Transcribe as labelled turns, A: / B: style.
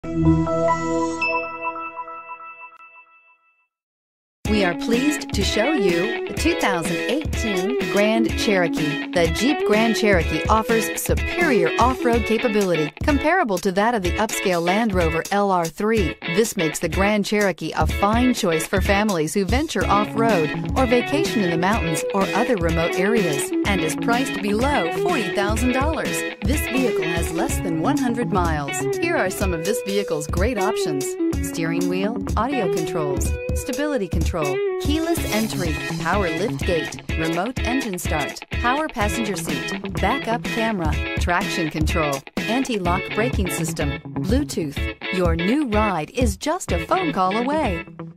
A: We are pleased to show you the 2018 Grand Cherokee. The Jeep Grand Cherokee offers superior off-road capability comparable to that of the upscale Land Rover LR3. This makes the Grand Cherokee a fine choice for families who venture off-road or vacation in the mountains or other remote areas, and is priced below $40,000. This vehicle has less than 100 miles. Here are some of this vehicle's great options: steering wheel audio controls, stability control, keyless entry, power lift gate, remote engine start, power passenger seat, backup camera, traction control, anti-lock braking system, Bluetooth. Your new ride is just a phone call away.